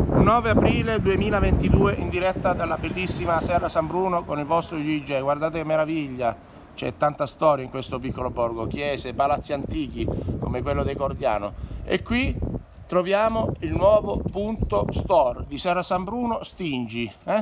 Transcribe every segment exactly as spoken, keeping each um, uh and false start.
nove aprile duemilaventidue in diretta dalla bellissima Serra San Bruno con il vostro G J. Guardate che meraviglia, c'è tanta storia in questo piccolo borgo, chiese, palazzi antichi come quello dei Cordiano. E qui troviamo il nuovo punto store di Serra San Bruno, Stingi, eh?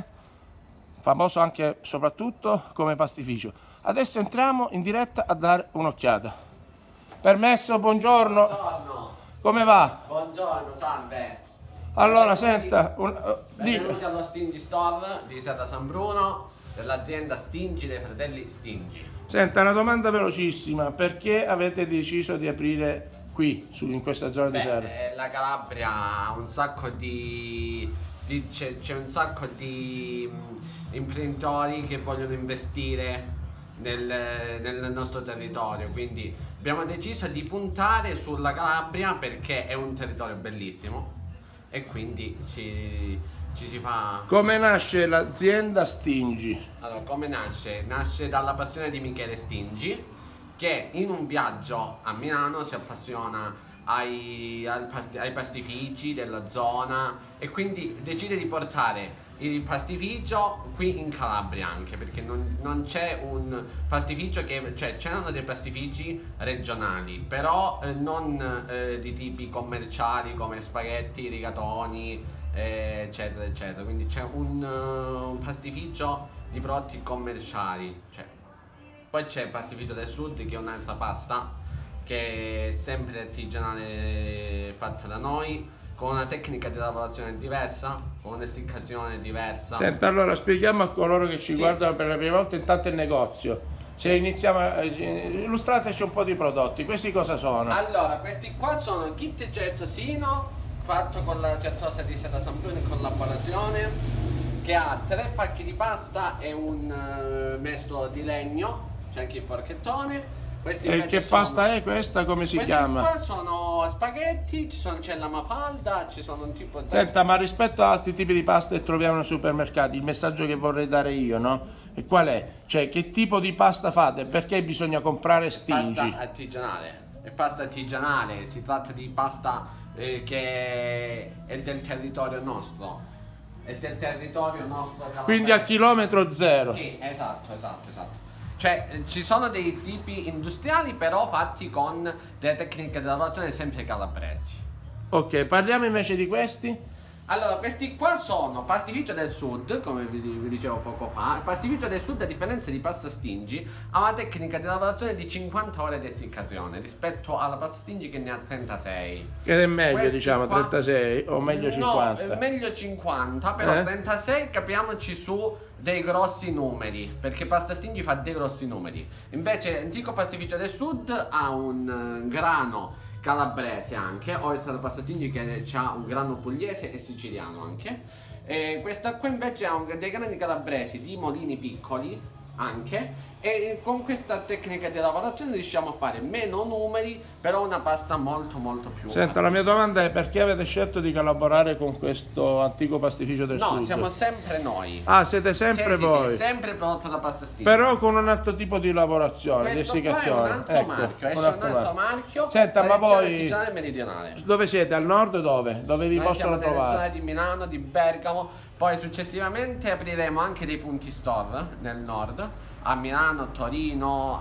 famoso anche soprattutto come pastificio. Adesso entriamo in diretta a dare un'occhiata. Permesso, buongiorno. Buongiorno. Come va? Buongiorno, salve. Allora, Benvenuti, senta, un, uh, benvenuti allo Stingi Store di Serra San Bruno, dell'azienda Stingi dei fratelli Stingi. Senta, una domanda velocissima, perché avete deciso di aprire qui, su, in questa zona Beh, di Serra? eh, la Calabria ha un sacco di, di c'è un sacco di mh, imprenditori che vogliono investire nel, nel nostro territorio, quindi abbiamo deciso di puntare sulla Calabria perché è un territorio bellissimo e quindi ci, ci si fa... Come nasce l'azienda Stingi? Allora, come nasce? Nasce dalla passione di Michele Stingi, che in un viaggio a Milano si appassiona ai, al pasti, ai pastifici della zona e quindi decide di portare il pastificio qui in Calabria, anche perché non, non c'è un pastificio che... cioè c'erano dei pastifici regionali, però eh, non eh, di tipi commerciali come spaghetti, rigatoni, eh, eccetera eccetera, quindi c'è un, uh, un pastificio di prodotti commerciali, cioè. Poi c'è il pastificio del sud, che è un'altra pasta che è sempre artigianale, fatta da noi, con una tecnica di lavorazione diversa, con un'essiccazione diversa. Senta, allora spieghiamo a coloro che ci Sì. guardano per la prima volta intanto il negozio. Se iniziamo a... illustrateci un po' di prodotti, questi cosa sono? Allora, questi qua sono kit gettosino fatto con la gettosa di Serra San Bruno in collaborazione, che ha tre pacchi di pasta e un uh, mestolo di legno, c'è anche il forchettone. Questi E che sono... pasta è questa? Come si Questi chiama? qua sono spaghetti, c'è la mafalda, ci sono un tipo di... Senta, ma rispetto ad altri tipi di pasta che troviamo nei supermercati, il messaggio che vorrei dare io, no? E qual è? Cioè, che tipo di pasta fate? Perché bisogna comprare Stingi? Pasta artigianale. È pasta artigianale, si tratta di pasta eh, che è del territorio nostro. È del territorio nostro calabrese. Quindi a chilometro zero. Sì, esatto, esatto, esatto. Cioè, eh, ci sono dei tipi industriali, però fatti con delle tecniche di lavorazione sempre calabresi. Ok, parliamo invece di questi. Allora, questi qua sono pastificio del sud, come vi, vi dicevo poco fa. Il pastificio del sud, a differenza di pasta Stingi, ha una tecnica di lavorazione di cinquanta ore di essiccazione rispetto alla pasta Stingi che ne ha trentasei. Ed è meglio, Questi diciamo, qua... trentasei o meglio cinquanta? No, è meglio cinquanta, però Eh? trentasei capiamoci su dei grossi numeri, perché pasta Stingi fa dei grossi numeri. Invece l'antico pastificio del sud ha un uh, grano calabrese anche, oltre alla pasta Stingi che ha un grano pugliese e siciliano anche. E questa qua invece ha un, dei grani calabresi di molini piccoli anche, e con questa tecnica di lavorazione riusciamo a fare meno numeri, però una pasta molto molto più... Senta, la mia domanda è perché avete scelto di collaborare con questo antico pastificio del No, sud? siamo sempre noi. Ah, siete sempre sì, voi? Sì, sì, sempre prodotto da pasta Stingi. Però con un altro tipo di lavorazione, di Questo qua è essiccazione. un altro Ecco, marchio, esce un un altro altro marchio. marchio. Senta, ma tradizione voi artigianale meridionale. dove siete? Al nord dove? Dove vi Noi possono siamo nelle zone trovare? di Milano, di Bergamo, poi successivamente apriremo anche dei punti store nel nord, a Milano, Torino,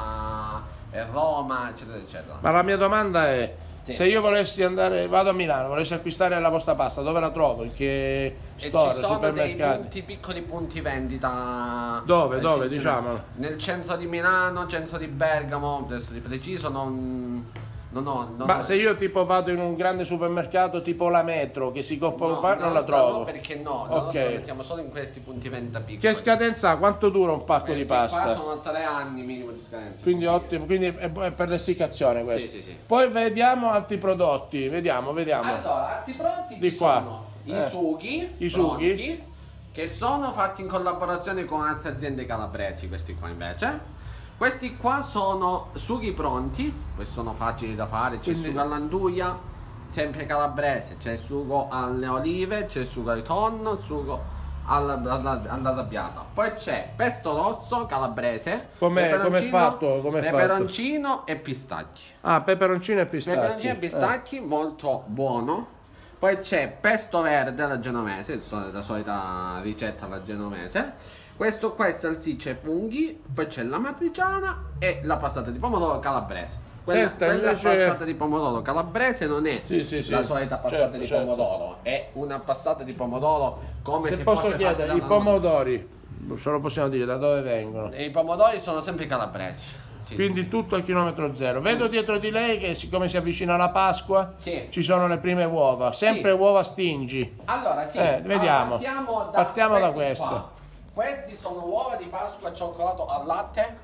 a Roma, eccetera eccetera. Ma la mia domanda è, Sì. se io volessi andare, vado a Milano, volessi acquistare la vostra pasta, dove la trovo? In che E store, ci sono dei supermercati? punti, piccoli punti vendita. Dove, eh, dove, ti- diciamolo? Nel centro di Milano, centro di Bergamo, adesso di preciso non, non ho. Non Ma ho- se io tipo vado in un grande supermercato tipo la Metro che si compra no, un pa- non la nostra trovo. No, perché no, la Ok. nostra mettiamo solo in questi punti vendita piccoli. Che scadenza ha? Quanto dura un pacco Questi di pasta? qua sono tre anni minimo di scadenza. Quindi ottimo, quindi è è per l'essiccazione questo. Sì, sì, sì. Poi vediamo altri prodotti, vediamo, vediamo. Allora, altri prodotti Di ci qua. sono i Eh. sughi, I sughi. pronti, che sono fatti in collaborazione con altre aziende calabresi, questi qua invece. Questi qua sono sughi pronti, questi sono facili da fare, c'è il Quindi- sugo all'anduia, sempre calabrese, c'è il sugo alle olive, c'è il sugo al tonno, il sugo alla- alla- all'arrabbiata. Poi c'è pesto rosso calabrese, Com'è- com'è peperoncino, fatto? Com'è fatto? peperoncino e pistacchi. Ah, peperoncino e pistacchi. Peperoncino e Eh. pistacchi, molto buono. Poi c'è pesto verde alla genovese, insomma, la solita ricetta alla genovese. Questo qua è salsiccia e funghi. Poi c'è la matriciana e la passata di pomodoro calabrese. Quella, Senta, quella invece... passata di pomodoro calabrese non è sì, sì, sì. la solita passata certo, di certo. pomodoro, è una passata di pomodoro come se, se posso fosse fatta chiedere, da i una- pomodori, ce lo possiamo dire, da dove vengono? I pomodori sono sempre calabresi. Sì, Quindi sì, sì. tutto a chilometro zero. Vedo dietro di lei che siccome si avvicina la Pasqua, Sì. ci sono le prime uova, sempre Sì. uova Stingi. Allora, sì, Eh, vediamo. allora, partiamo da, Partiamo da questi questo. qua. Questi sono uova di Pasqua cioccolato al latte,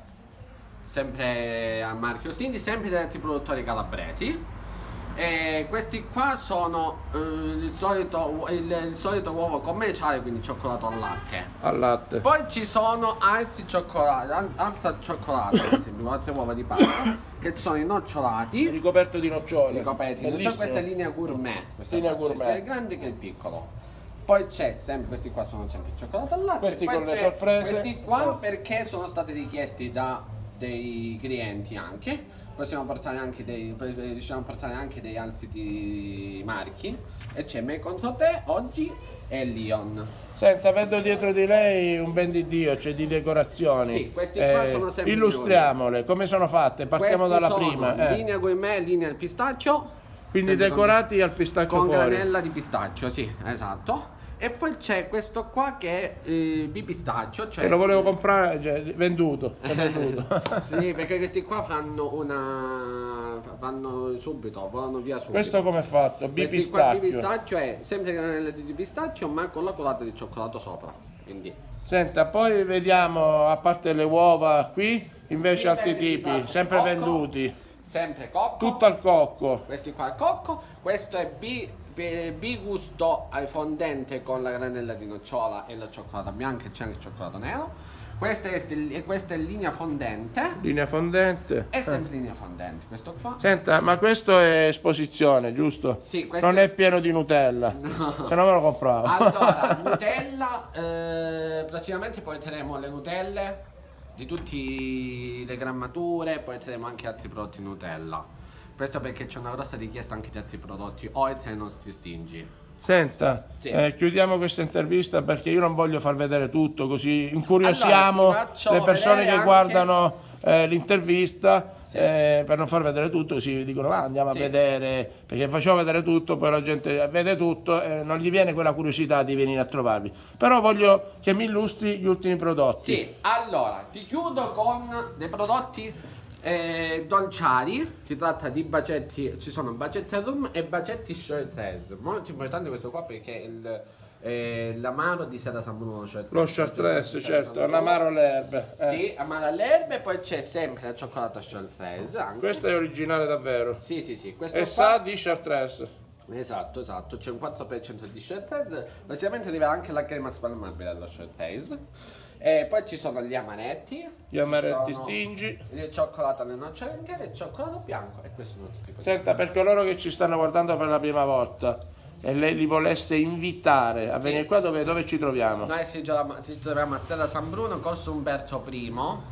sempre a marchio Stingi, sempre da altri produttori calabresi. E questi qua sono eh, il, solito, il, il solito uovo commerciale, quindi cioccolato al latte. Al latte. Poi ci sono altri cioccolati, al- altra cioccolata, per esempio, altre uova di Pasqua, che sono i nocciolati. Ricoperto di nocciole. Ricoperti, non c'è Bellissimo. questa linea gourmet, questa Linea qua, c'è gourmet. sia il grande che il piccolo. Poi c'è sempre, questi qua sono sempre il cioccolato al latte. Questi poi con le c'è sorprese. Questi qua Oh. perché sono stati richiesti da dei clienti anche. Possiamo portare anche dei, riusciamo a portare anche dei altri di marchi. E c'è Me contro te oggi e Lion. Senta, vedo dietro di lei un ben di Dio, c'è di decorazioni. Sì, questi qua sono sempre illustriamole, come sono fatte? Partiamo Questi dalla sono prima. eh. linea gourmet, linea al pistacchio. Quindi sempre con- decorati al pistacchio Con fuori. granella di pistacchio, sì, esatto. E poi c'è questo qua che è eh, bipistaccio, cioè E lo volevo comprare, cioè, venduto. è venduto. sì, perché questi qua fanno una vanno subito, volano via subito. Questo come è fatto? Questi qua Bipistacchio. bipistaccio è sempre granella di pistacchio ma con la colata di cioccolato sopra. Quindi Senta, poi vediamo, a parte le uova qui, invece altri Invece si tipi, tratta sempre cocco, venduti. sempre cocco. Tutto al cocco. Questi qua al cocco, questo è bi, bi, bigusto al fondente con la granella di nocciola e la cioccolata bianca e c'è anche il cioccolato nero. Questa è, questa è linea fondente. Linea fondente. È sempre linea fondente, questo qua. Senta, ma questo è esposizione, giusto? Sì, questo non è- è pieno di Nutella. No. Se no me lo compravo. Allora, Nutella, eh, prossimamente porteremo le Nutelle di tutte le grammature, porteremo anche altri prodotti Nutella. Questo perché c'è una grossa richiesta anche di altri prodotti, oltre ai nostri stingi. Senta, Sì. eh, chiudiamo questa intervista perché io non voglio far vedere tutto, così incuriosiamo Allora, ti faccio le persone vedere che anche- guardano eh, l'intervista. Sì. eh, per non far vedere tutto, così dicono "Ah, andiamo Sì. a vedere", perché facciamo vedere tutto, poi la gente vede tutto e non gli viene quella curiosità di venire a trovarvi. Però voglio che mi illustri gli ultimi prodotti. Sì, allora, ti chiudo con dei prodotti eh, dolciari. Si tratta di bacetti, ci sono bacetti al rum e bacetti chartreuse. Molto importante questo qua perché il, eh, l'amaro di Serra San Bruno chartreuse. Lo chartreuse, Serra San certo, Bruno. l'amaro all'erbe. eh. Sì, amaro all'erbe, poi c'è sempre la cioccolata chartreuse anche. Questo è originale davvero. Sì, sì, sì, questo E qua. sa di chartreuse. Esatto, esatto, c'è un quattro per cento di chartreuse, basicamente arriva anche la crema spalmabile alla chartreuse. E poi ci sono gli amaretti, Gli amaretti ci sono Stingi. il cioccolato alle nocciole intere, il cioccolato bianco e questo sono tutti questi. Senta, per coloro che ci stanno guardando per la prima volta e lei li volesse invitare a Sì. venire qua, dove, dove ci troviamo? Noi ci troviamo, ci troviamo a Serra San Bruno, Corso Umberto primo,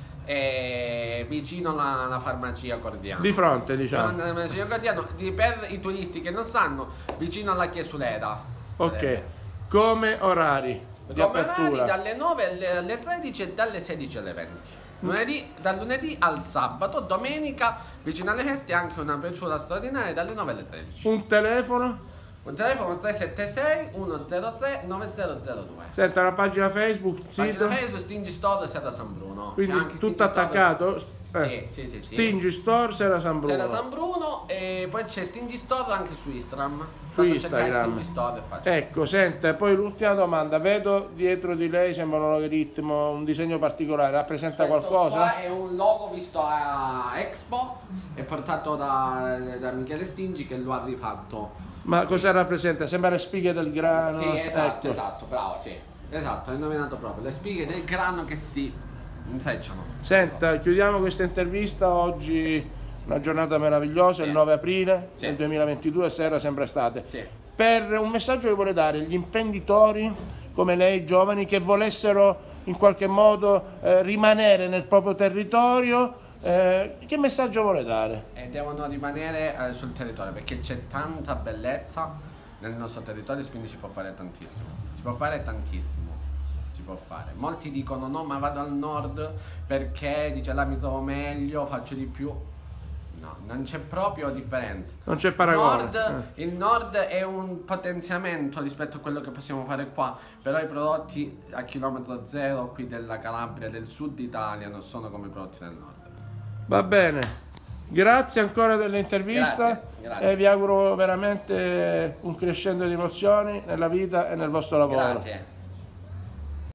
e vicino alla, alla farmacia Cordiano. Di fronte, Però diciamo. nella farmacia Cordiano, di- per i turisti che non sanno, vicino alla Chiesulera. Ok. Come orari di Come orari apertura? dalle nove alle, alle tredici e dalle sedici alle venti. Lunedì, dal lunedì al sabato, domenica, vicino alle feste, anche un'apertura straordinaria dalle nove alle tredici. Un telefono? Un telefono tre sette sei uno zero tre nove zero zero due. Senta, la pagina Facebook, Pagina sito? Facebook Stingy Store Serra San Bruno. Quindi C'è anche tutto Stingy Store- attaccato? Sì, Eh. sì, sì, sì. Stingy Store, Serra San Bruno. Serra San Bruno e poi c'è Stingy Store anche su Instagram. Su Basta cercare Instagram. Stingy Store e faccio. Ecco, senta, poi l'ultima domanda. Vedo dietro di lei, sembra un logaritmo, un disegno particolare. Rappresenta Questo qualcosa? qua è un logo visto a Expo, è portato da, da Michele Stingi che lo ha rifatto. Ma cosa rappresenta? Sembra le spighe del grano. Sì, esatto, Ecco. esatto, bravo, sì. Esatto, hai nominato proprio le spighe del grano che si intrecciano. Senta, chiudiamo questa intervista oggi, una giornata meravigliosa, Sì. il nove aprile Sì. del duemilaventidue, sera sempre estate. Sì. Per un messaggio che vuole dare agli imprenditori come lei, giovani, che volessero in qualche modo eh, rimanere nel proprio territorio, eh, che messaggio vuole dare? E devono rimanere eh, sul territorio perché c'è tanta bellezza nel nostro territorio, quindi si può fare tantissimo. Si può fare tantissimo. Si può fare. Molti dicono no, ma vado al nord perché dice là mi trovo meglio, faccio di più. No, non c'è proprio differenza. Non c'è paragone. Nord, eh. Il nord è un potenziamento rispetto a quello che possiamo fare qua, però i prodotti a chilometro zero qui della Calabria, del sud Italia, non sono come i prodotti del nord. Va bene, grazie ancora dell'intervista Grazie, grazie. e vi auguro veramente un crescendo di emozioni nella vita e nel vostro lavoro. Grazie.